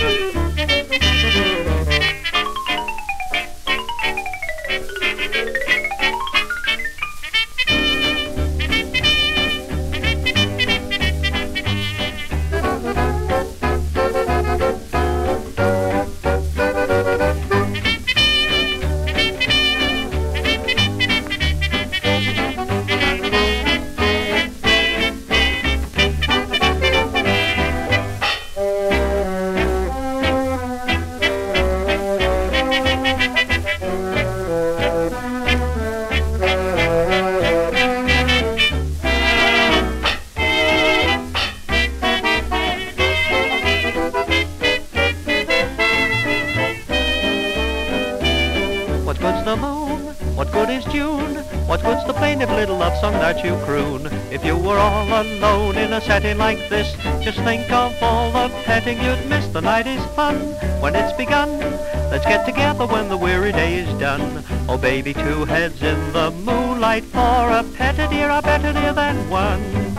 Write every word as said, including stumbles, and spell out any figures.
What good's the moon? What good is June? What good's the plaintive little love song that you croon? If you were all alone in a setting like this, just think of all the petting you'd miss. The night is fun when it's begun. Let's get together when the weary day is done. Oh baby, two heads in the moonlight for a pet, a dear, a better dear than one.